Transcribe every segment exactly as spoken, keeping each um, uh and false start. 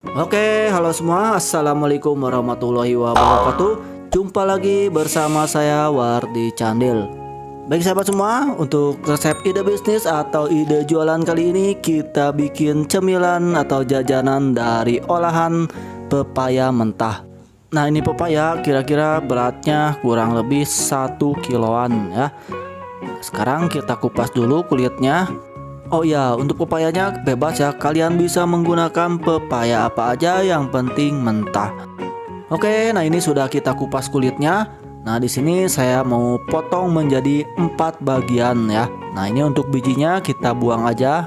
Oke, halo semua. Assalamualaikum warahmatullahi wabarakatuh. Jumpa lagi bersama saya Wardi Candil. Baik sahabat semua, untuk resep ide bisnis atau ide jualan kali ini kita bikin cemilan atau jajanan dari olahan pepaya mentah. Nah, ini pepaya kira-kira beratnya kurang lebih satu kiloan ya. Sekarang kita kupas dulu kulitnya. Oh ya, untuk pepayanya bebas ya. Kalian bisa menggunakan pepaya apa aja, yang penting mentah. Oke, nah ini sudah kita kupas kulitnya. Nah, di sini saya mau potong menjadi empat bagian ya. Nah, ini untuk bijinya kita buang aja.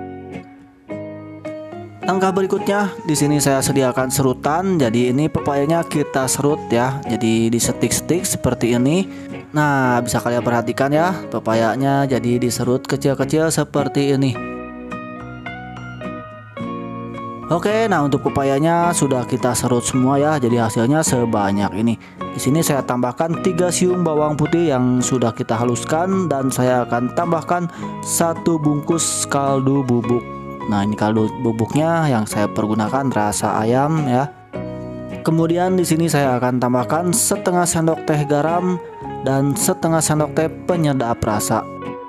Langkah berikutnya, di sini saya sediakan serutan. Jadi ini pepayanya kita serut ya. Jadi disetik-setik seperti ini. Nah, bisa kalian perhatikan ya, pepayanya jadi diserut kecil-kecil seperti ini. Oke, nah untuk pepayanya sudah kita serut semua ya, jadi hasilnya sebanyak ini. Di sini saya tambahkan tiga siung bawang putih yang sudah kita haluskan, dan saya akan tambahkan satu bungkus kaldu bubuk. Nah, ini kaldu bubuknya yang saya pergunakan rasa ayam ya. Kemudian di sini saya akan tambahkan setengah sendok teh garam dan setengah sendok teh penyedap rasa.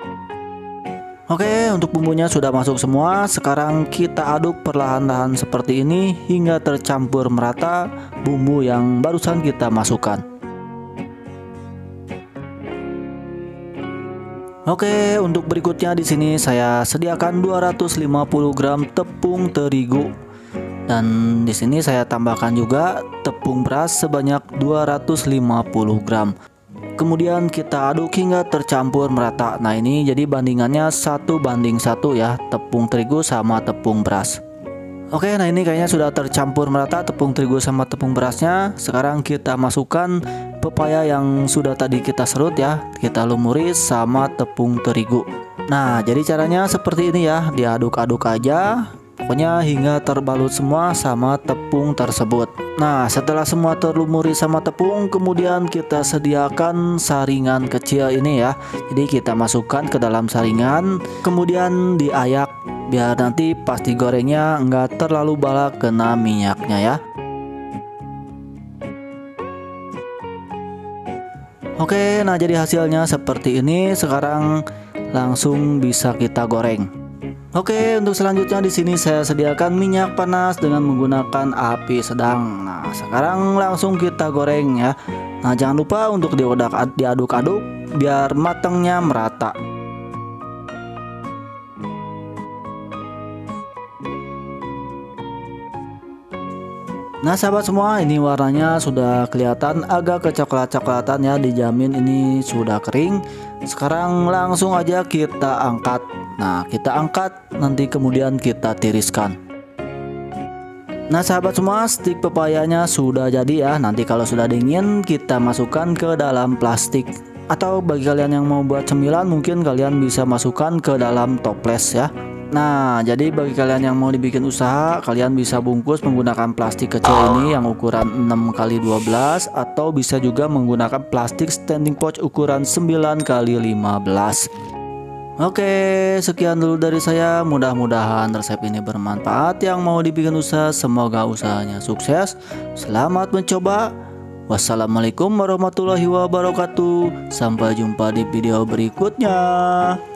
Oke, untuk bumbunya sudah masuk semua. Sekarang kita aduk perlahan-lahan seperti ini hingga tercampur merata bumbu yang barusan kita masukkan. Oke, untuk berikutnya di sini saya sediakan dua ratus lima puluh gram tepung terigu. Dan di sini saya tambahkan juga tepung beras sebanyak dua ratus lima puluh gram. Kemudian kita aduk hingga tercampur merata. Nah, ini jadi bandingannya satu banding satu ya, tepung terigu sama tepung beras. Oke, nah ini kayaknya sudah tercampur merata tepung terigu sama tepung berasnya. Sekarang kita masukkan pepaya yang sudah tadi kita serut ya. Kita lumuri sama tepung terigu. Nah, jadi caranya seperti ini ya, diaduk-aduk aja. Pokoknya hingga terbalut semua sama tepung tersebut. Nah, setelah semua terlumuri sama tepung, kemudian kita sediakan saringan kecil ini ya. Jadi kita masukkan ke dalam saringan, kemudian diayak biar nanti pas digorengnya nggak terlalu balak kena minyaknya ya. Oke, nah jadi hasilnya seperti ini. Sekarang langsung bisa kita goreng. Oke, untuk selanjutnya di sini saya sediakan minyak panas dengan menggunakan api sedang. Nah, sekarang langsung kita goreng ya. Nah, jangan lupa untuk diaduk-aduk biar matangnya merata. Nah, sahabat semua, ini warnanya sudah kelihatan agak kecoklat-coklatan ya, dijamin ini sudah kering. Sekarang langsung aja kita angkat. Nah, kita angkat, nanti kemudian kita tiriskan. Nah, sahabat semua, stik pepayanya sudah jadi ya. Nanti kalau sudah dingin, kita masukkan ke dalam plastik. Atau bagi kalian yang mau buat cemilan, mungkin kalian bisa masukkan ke dalam toples ya. Nah, jadi bagi kalian yang mau dibikin usaha, kalian bisa bungkus menggunakan plastik kecil ini yang ukuran enam kali dua belas, atau bisa juga menggunakan plastik standing pouch ukuran sembilan kali lima belas. Oke, sekian dulu dari saya. Mudah-mudahan resep ini bermanfaat. Yang mau dibikin usaha, semoga usahanya sukses. Selamat mencoba. Wassalamualaikum warahmatullahi wabarakatuh. Sampai jumpa di video berikutnya.